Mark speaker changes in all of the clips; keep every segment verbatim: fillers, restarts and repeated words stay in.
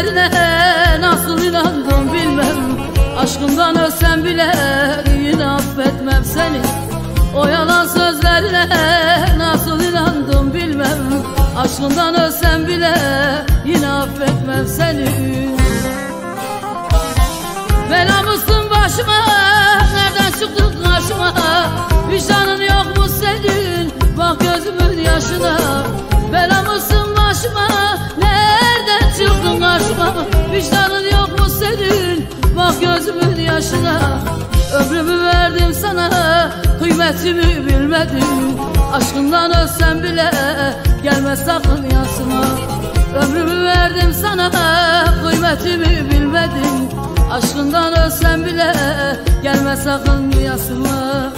Speaker 1: sözlerine nasıl inandım bilmem. Aşkından ölsem bile yine affetmem seni. O yalan sözlerine nasıl inandım bilmem. Aşkından ölsem bile yine affetmem seni. Bela mısın başıma, nereden çıktın karşıma? Vicdanın yok mu senin, bak gözümün yaşına. Bela mısın başıma, nereden çıktın karşıma? Vicdanın yok mu senin, bak gözümün yaşına. Ömrümü verdim sana, kıymetimi bilmedin. Aşkından ölsem bile gelme sakın yansıma. Ömrümü verdim sana, kıymetimi bilmedin. Aşkından ölsem bile gelme sakın yasıma.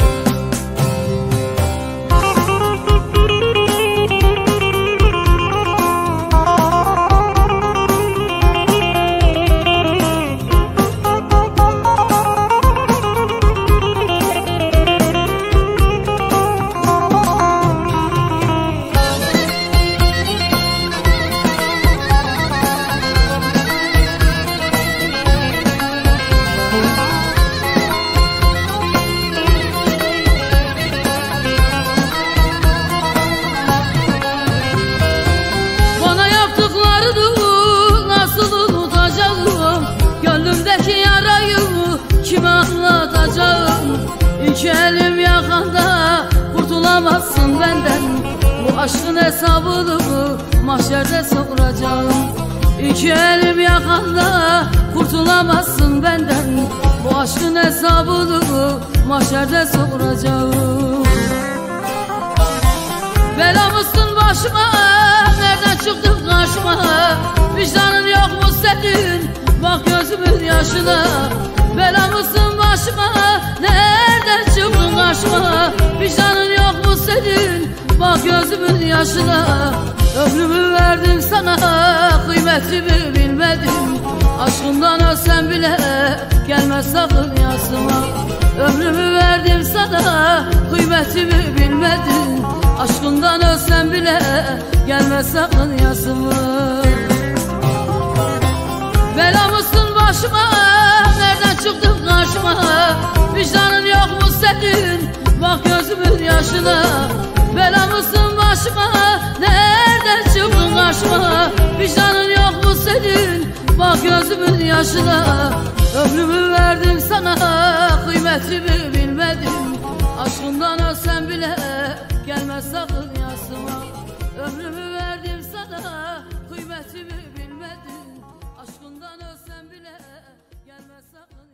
Speaker 1: Gönlümdeki yarayı kime anlatacağım? İki elim yakanda kurtulamazsın benden. Bu aşkın hesabını mahşerde soracağım. İki elim yakanda kurtulamazsın benden. Bu aşkın hesabını mahşerde soracağım. Bela mısın başıma, nereden çıktın karşıma? Vicdanın yok mu senin, bak gözümün yaşına. Bela mısın başıma, nereden çıktın karşıma? Vicdanın yok mu senin, bak gözümün yaşına. Ömrümü verdim sana, kıymetimi bilmedin. Aşkından ölsem bile gelme sakın yansıma. Ömrümü verdim sana, kıymetimi bilmedin. Aşkından ölsem bile gelme sakın yansıma. Bela mısın başıma, nereden çıktın karşıma? Vicdanın yok mu senin, bak gözümün yaşına. Bela mısın başıma, nereden çıktın karşıma? Vicdanın yok mu senin, bak gözümün yaşına. Ömrümü verdim sana, kıymetimi bilmedin. Aşkından ölsem bile gelme sakın yansıma. Ömrümü verdim sana, kıymetimi bilmedin. Aşkından ölsem bile gelme sakın.